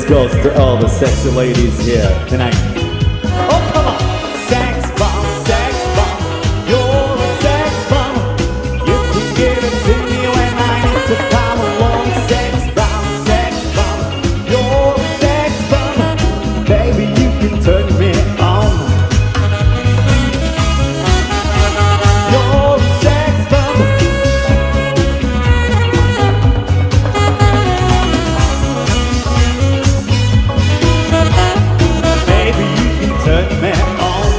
This goes to all the sexy ladies here tonight. Oh, come on! Sex bomb, you're a sex bomb. You can give it to me when I need to come along. Sex bomb, you're a sex bomb. Baby, you can turn me on. You're a sex bomb. Baby, you can turn me on.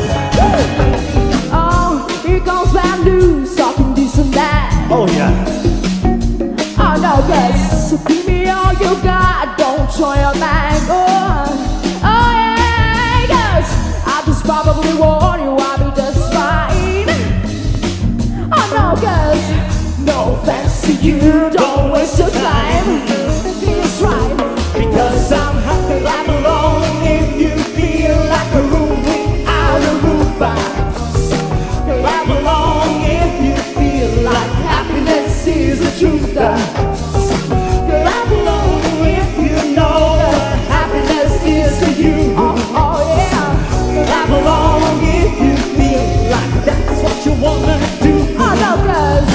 Oh, here goes bad news, talking this and that. Oh yeah. Oh no, yes, so give me all you got, don't show your man. Oh yeah, yes, I just probably warn you, I'll be just fine. Oh no, yes, no offense to you, don't waste your time. It's right, Because I'm happy like alone. If you feel like a room without a roof back, clap along if you feel like happiness is the truth. Clap along if you know that happiness is to you. Oh yeah, clap along if you feel like that's what you wanna do. oh no, 'cause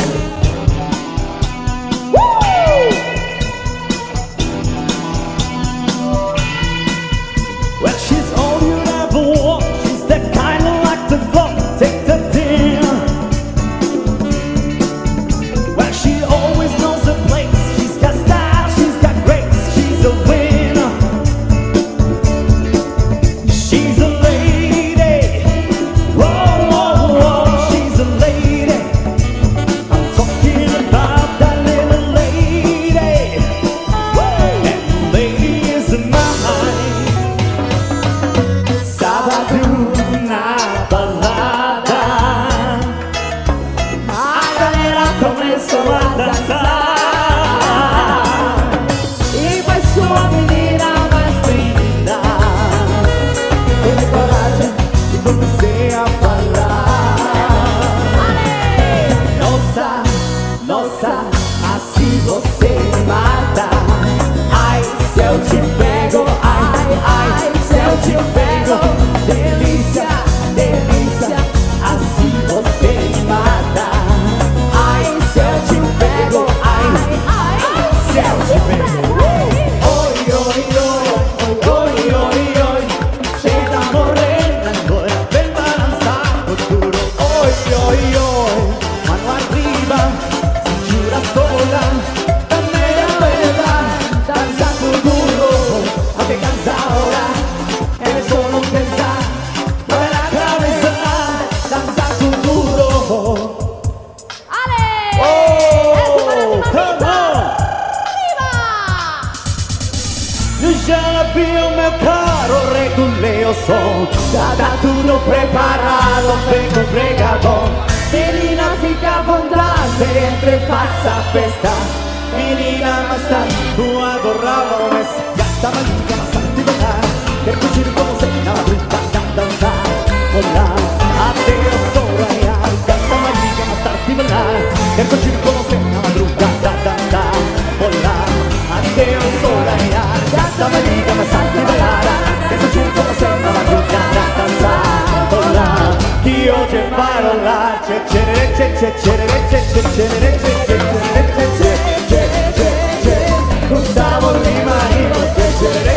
woo! Well, she's all you'd ever want. She's the kind of like to fuck, take the dinner. Well, she always knows her place. She's got style, she's got grace. She's a winner. She's a lady. Whoa, whoa, whoa. She's a lady. I'm talking about that little lady. And the lady is mine. Sábado una balada, a galera começou a dançar. E vai sua menina mais linda. Teve coragem e comecei a falar. Nossa, nossa, assim você me mata. Ai, se eu te pego, ai, ai, se eu te pego. Delícia, delícia, assim você me mata. Ai, se eu te pego, ai, ai, se eu te pego. Oi, oi, oi, oi, oi, oi. Chega morena, agora vem balançar o duro. Oi, oi, oi, mano arriba, cintura sola. Dame la verdad, danza tu duro. Aunque cansa ahora, eres solo pensar. Mueve la cabeza, danza tu duro. Ale! Oh, come on! Viva! Já vi o meu caro, regulei o som. Já tá tudo preparado, vem com bom. Menina, fica à vontade, entre e faça a festa. Menina, mas tá adorava o mês. Gata maluca, mas sabe bailar. Quero curtir com você na madrugada, dançar, rolar até o sol raiar. Gata maluca, mas sabe bailar. Quero curtir com você na madrugada, dançar, rolar até o sol raiar. Gata maluca, mas sabe bailar. Quero curtir com você na madrugada, dançar, rolar. Que hoje vai rolar. Tchê, tchê, tchê, tchê, tchê, tchê, tchê, tchê, tchê, tchê, tchê, tchê, tchê, tchê, tchê, Gustavo Lima y los